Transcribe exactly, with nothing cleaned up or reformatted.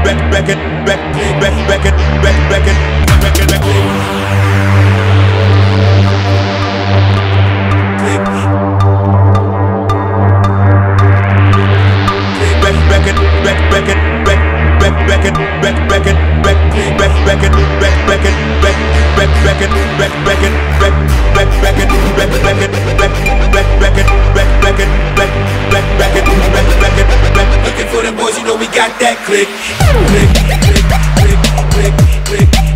record, record, record, record, record, record, record. Record, record, record, record, record, record, record, record, record, record, record, record, record. Looking for them boys, you know we got that click, click, click, click, click, click.